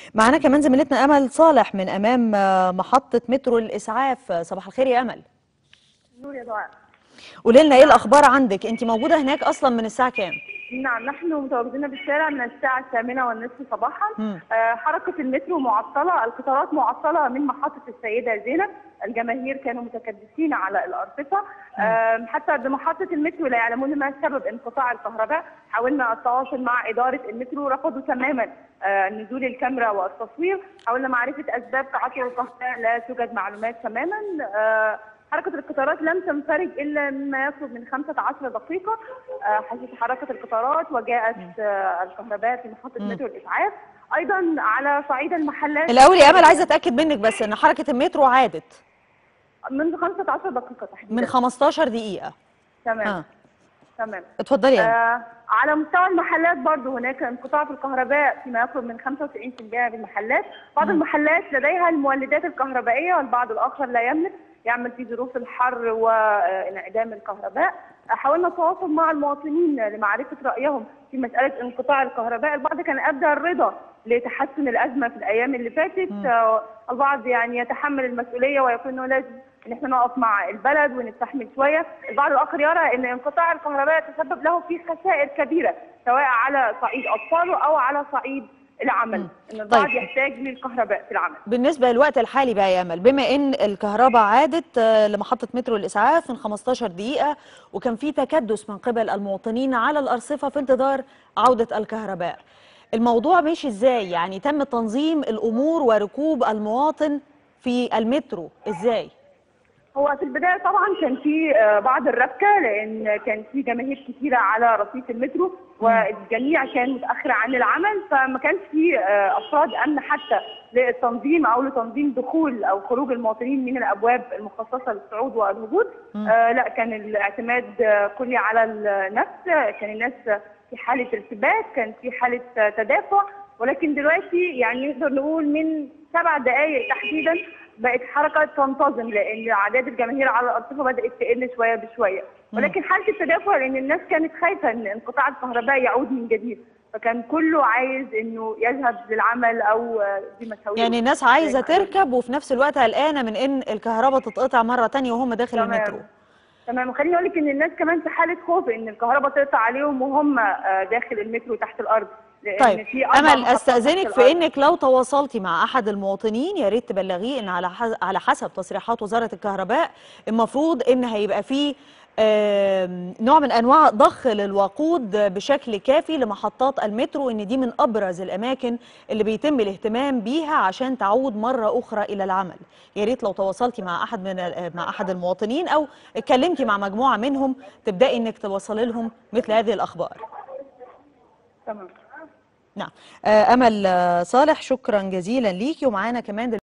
معانا كمان زميلتنا امل صالح من امام محطه مترو الاسعاف. صباح الخير يا امل. نور يا دعاء. قولي لنا ايه نعم. الاخبار عندك؟ انت موجوده هناك اصلا من الساعه كام؟ نعم، نحن متواجدين بالشارع من الساعة 8:30 صباحا. حركة المترو معطلة، القطارات معطلة من محطة السيدة زينب. الجماهير كانوا متكدسين على الأرصفة. حتى بمحطة المترو لا يعلمون ما سبب انقطاع الكهرباء. حاولنا التواصل مع إدارة المترو، رفضوا تماما نزول الكاميرا والتصوير. حاولنا معرفة أسباب تعطل الكهرباء، لا توجد معلومات تماما. حركة القطارات لم تنفرج إلا مما يقرب من 15 دقيقة حيث تحركت القطارات وجاءت الكهرباء في محطة مترو الإسعاف. أيضا على صعيد المحلات، الاول يا امل عايزه اتاكد منك بس ان حركه المترو عادت منذ 15 دقيقة تحديدا. من 15 دقيقه. تمام. تمام. اتفضلي يا امل. على مستوى المحلات برضو هناك انقطاع في الكهرباء فيما يقرب من 95% بالمحلات. بعض المحلات لديها المولدات الكهربائية والبعض الآخر لا يملك، يعمل في ظروف الحر وانعدام الكهرباء. حاولنا التواصل مع المواطنين لمعرفة رأيهم في مسألة انقطاع الكهرباء. البعض كان أبدى الرضا لتحسن الأزمة في الأيام اللي فاتت. البعض يعني يتحمل المسؤولية ويقول إنه لازم إن احنا نقف مع البلد ونستحمل شوية. البعض الآخر يرى إن انقطاع الكهرباء تسبب له في خسائر كبيرة سواء على صعيد أطفاله أو على صعيد العمل، ان البعض يحتاج للكهرباء في العمل. بالنسبه للوقت الحالي بقى يا امل، بما ان الكهرباء عادت لمحطه مترو الاسعاف من 15 دقيقه وكان في تكدس من قبل المواطنين على الارصفه في انتظار عوده الكهرباء، الموضوع ماشي ازاي؟ يعني تم تنظيم الامور وركوب المواطن في المترو ازاي؟ هو في البدايه طبعا كان في بعض الربكه، لان كان في جماهير كثيره على رصيف المترو والجميع كان متاخر عن العمل، فما كانش في افراد امن حتى للتنظيم او لتنظيم دخول او خروج المواطنين من الابواب المخصصه للصعود والهبوط. لا، كان الاعتماد كلي على النفس. كان الناس في حاله ارتباك، كان في حاله تدافع. ولكن دلوقتي يعني نقدر نقول من 7 دقائق تحديدا بقت حركه تنتظم، لان اعداد الجماهير على الارصفه بدات تقل شويه بشويه. ولكن حاله التدافع لان الناس كانت خايفه ان انقطاع الكهرباء يعود من جديد، فكان كله عايز انه يذهب للعمل او دي مساويه. يعني الناس عايزه تركب وفي نفس الوقت قلقانه من ان الكهرباء تتقطع مره ثانيه وهم داخل المترو. تمام. وخليني اقول لك ان الناس كمان في حاله خوف ان الكهرباء تقطع عليهم وهم داخل المترو تحت الارض. طيب امل، استاذنك في انك لو تواصلتي مع احد المواطنين يا ريت تبلغيه ان على حسب تصريحات وزاره الكهرباء المفروض ان هيبقى فيه نوع من انواع ضخ للوقود بشكل كافي لمحطات المترو، ان دي من ابرز الاماكن اللي بيتم الاهتمام بيها عشان تعود مره اخرى الى العمل. يا ريت لو تواصلتي مع احد المواطنين او اتكلمتي مع مجموعه منهم تبداي انك توصلي لهم مثل هذه الاخبار. تمام. نعم. امل صالح، شكرا جزيلا ليكي. ومعانا كمان